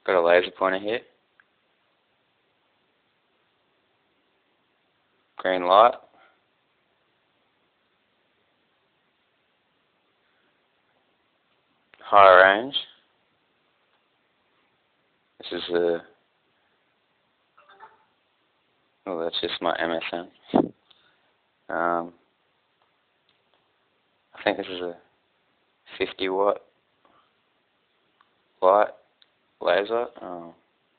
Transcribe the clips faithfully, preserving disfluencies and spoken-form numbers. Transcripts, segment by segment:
Got a laser pointer here. Green light. High range. This is a... Oh, that's just my M S N. Um, I think this is a fifty watt light laser. Oh.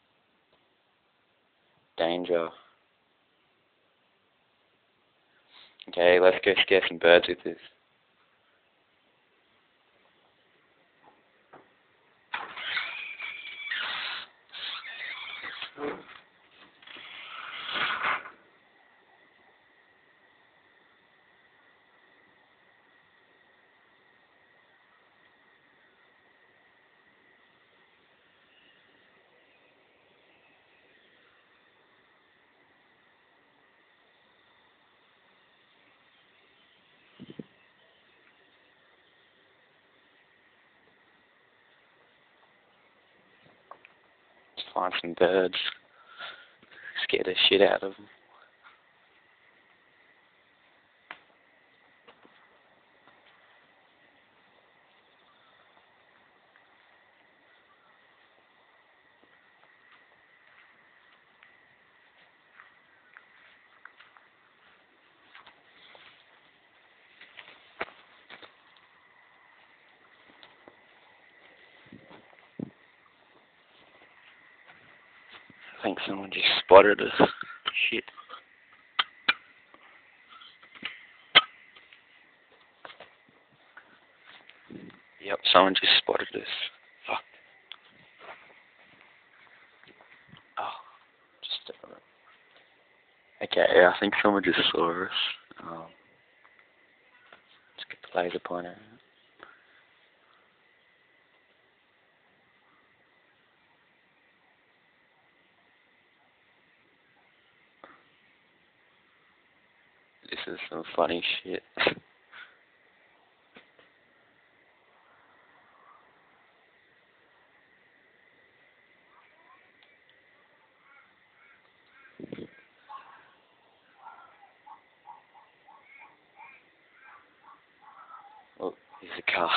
Danger. Okay, let's go scare some birds with this. Find some birds, scare the shit out of them. I think someone just spotted us. Shit. Yep, someone just spotted us. Fuck. Oh, just uh, okay. Yeah, I think someone just saw us. Um, let's get the laser pointer. This is some funny shit. Oh, there's a car.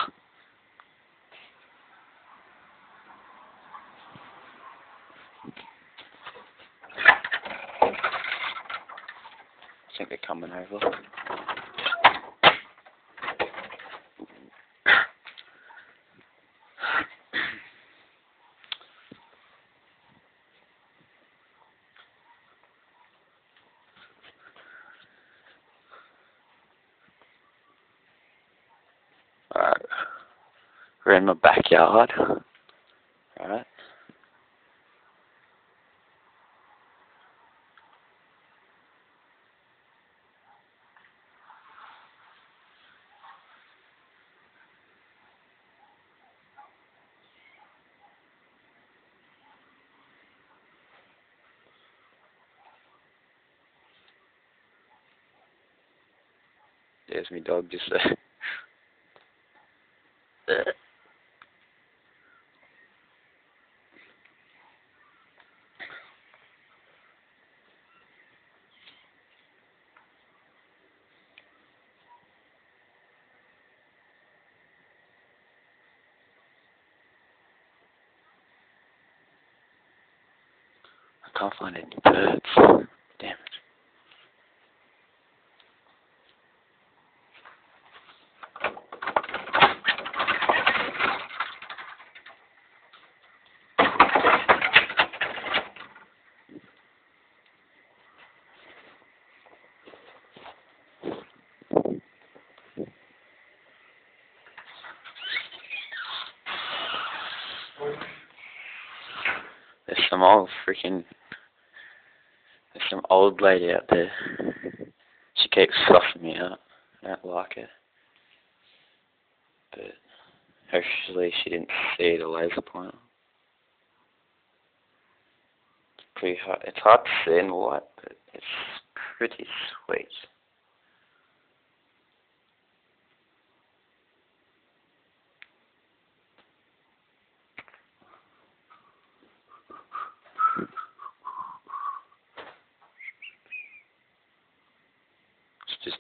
I think they're coming over. Alright. We're in my backyard. Alright. There's my dog just there. I can't find any birds. Damn it. There's some old freaking... There's some old lady out there. She keeps fluffing me out. I don't like her. But hopefully she didn't see the laser pointer. It's pretty hard. It's hard to see in the light, but it's pretty sweet.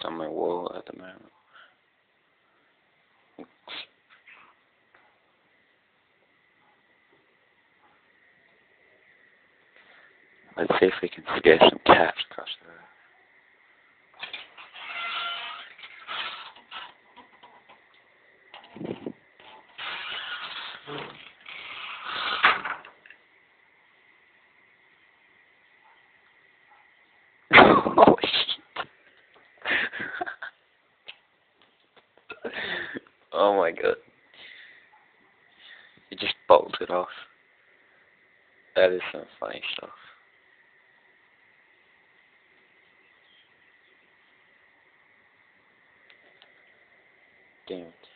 placed on my wall at the moment. Let's see if we can scare some cats across the road. Oh shit. Oh my god. It just bolted off. That is some funny stuff. Damn it.